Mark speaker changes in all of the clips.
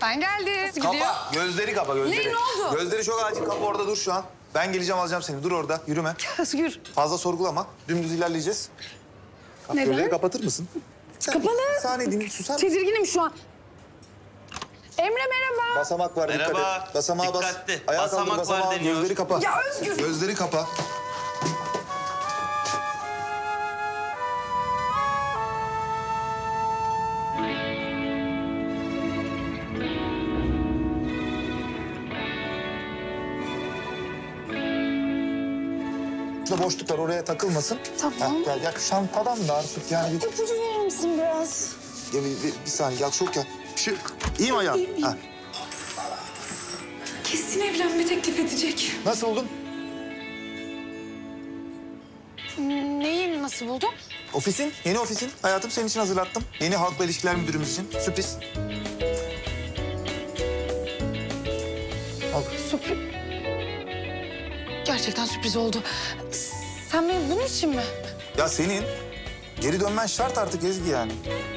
Speaker 1: Ben geldim. Nasıl gidiyor?
Speaker 2: Kapa, gözleri kapa, gözleri.
Speaker 1: Ne oldu?
Speaker 2: Gözleri çok acil, kapa orada dur şu an. Ben geleceğim alacağım seni, dur orada, yürüme.
Speaker 1: Özgür.
Speaker 2: Fazla sorgulama, dümdüz ilerleyeceğiz.
Speaker 1: Neden?
Speaker 2: Gözleri kapatır mısın?
Speaker 1: Kapalı.
Speaker 2: Bir saniye dinle, susar mısın?
Speaker 1: Tedirginim şu an. Emre merhaba.
Speaker 2: Basamak var, dikkat
Speaker 3: Merhaba.
Speaker 2: et. Basamağa bas.
Speaker 3: Dikkatli.
Speaker 2: Ayağa
Speaker 3: Basamak
Speaker 2: kaldır,
Speaker 3: var
Speaker 2: basamağa.
Speaker 3: deniyor.
Speaker 2: Gözleri kapa.
Speaker 1: Ya Özgür.
Speaker 2: Gözleri kapa. Şurada boşluk var, oraya takılmasın.
Speaker 1: Tamam.
Speaker 2: Heh, gel, şantadan da artık yani.
Speaker 1: İpucu verir misin biraz?
Speaker 2: Ya bir saniye, gel çok gel. Bir şey... İyi mi ayağın?
Speaker 1: İyiyim.
Speaker 2: Ha.
Speaker 1: Kesin evlenme teklif edecek.
Speaker 2: Nasıl buldun?
Speaker 1: Neyi nasıl buldun?
Speaker 2: Ofisin, yeni ofisin. Hayatım senin için hazırlattım. Yeni halkla ilişkiler müdürümüz için. Sürpriz. Al.
Speaker 1: Sürpriz. Gerçekten sürpriz oldu. Sen beni bunun için mi?
Speaker 2: Ya senin geri dönmen şart artık Ezgi yani.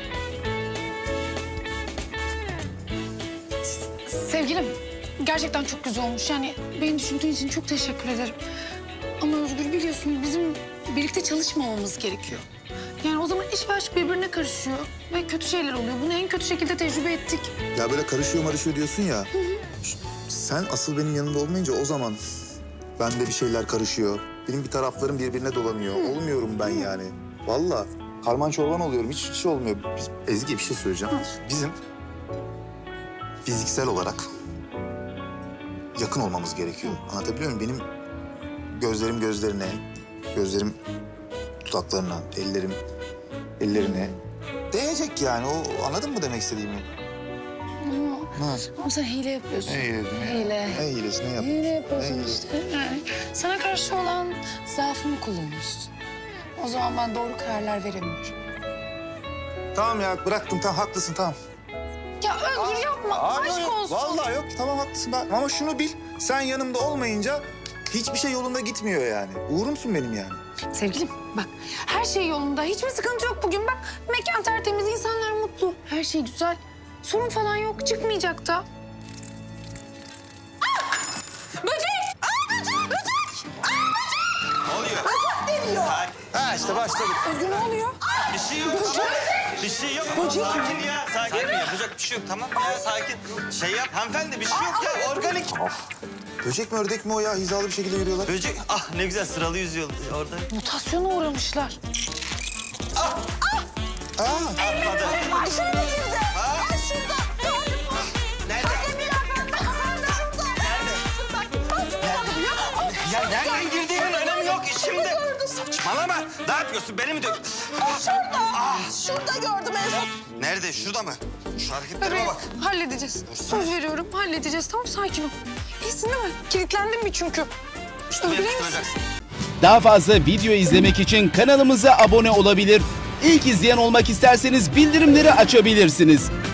Speaker 1: Sevgilim, gerçekten çok güzel olmuş. Yani beni düşündüğün için çok teşekkür ederim. Ama Özgür biliyorsun bizim birlikte çalışmamamız gerekiyor. Yani o zaman iş ve aşk birbirine karışıyor ve kötü şeyler oluyor. Bunu en kötü şekilde tecrübe ettik.
Speaker 2: Ya böyle karışıyor marışıyor diyorsun ya. Sen asıl benim yanımda olmayınca o zaman bende bir şeyler karışıyor. Benim bir taraflarım birbirine dolanıyor. Olmuyorum ben yani. Vallahi karman çorban oluyorum. Hiç şey olmuyor. Ezgi bir şey söyleyeceğim. Bizim fiziksel olarak yakın olmamız gerekiyor. Anlatabiliyor muyum? Benim gözlerim gözlerine, gözlerim dudaklarına, ellerim ellerine değecek yani. O anladın mı demek istediğimi?
Speaker 1: Ama sen hile yapıyorsun.
Speaker 2: Ne hilesi?
Speaker 1: Hile.
Speaker 2: Ne hilesi? Ne yapıyorsun?
Speaker 1: Hile yapıyorsun
Speaker 2: Ne hilesi?
Speaker 1: işte. Yani sana karşı olan zaafımı kullanıyorsun. O zaman ben doğru kararlar veremiyorum.
Speaker 2: Tamam ya bıraktım. Tamam haklısın tamam.
Speaker 1: Ya Özgür yapma. Aşk olsun.
Speaker 2: Vallahi yok. Tamam haklısın. Ama şunu bil. Sen yanımda olmayınca hiçbir şey yolunda gitmiyor yani. Uğurumsun benim yani.
Speaker 1: Sevgilim bak her şey yolunda. Hiçbir sıkıntı yok bugün. Bak mekan tertemiz, insanlar mutlu. Her şey güzel. Sorun falan yok. Çıkmayacak da. Böcek! Böcek!
Speaker 3: Ne oluyor?
Speaker 2: Ha işte başladık.
Speaker 1: Özgür ne oluyor?
Speaker 3: Bir şey yok. Bir şey yok. Sakin ya. Sakin. Yapacak bir şey yok. Tamam ya sakin. Şey yap hanımefendi bir şey yok ya. Organik.
Speaker 2: Böcek mi ördek mi o ya? Hizalı bir şekilde yürüyorlar.
Speaker 3: Böcek. Ah ne güzel sıralı yüzüyor orada.
Speaker 1: Mutasyona uğramışlar.
Speaker 2: Aa!
Speaker 3: Atladı.
Speaker 1: Aşırı girdi. Ben şurada.
Speaker 3: Nerede? Ya nereden girdiğinin önemi yok işimde. Saçmalama. Ne yapıyorsun? Beni mi dök?
Speaker 1: Şurada gördüm en son.
Speaker 3: Nerede? Şurada mı? Şu hareketlerime
Speaker 1: Bebeğim
Speaker 3: bak.
Speaker 1: halledeceğiz. Söz veriyorum halledeceğiz. Tamam sakin ol. İyisin değil mi? Kilitlendin mi çünkü?
Speaker 3: Üstüme
Speaker 1: Öldüreyim mi?
Speaker 3: yapıştıracaksın.
Speaker 4: Daha fazla video izlemek için kanalımıza abone olabilir. İlk izleyen olmak isterseniz bildirimleri açabilirsiniz.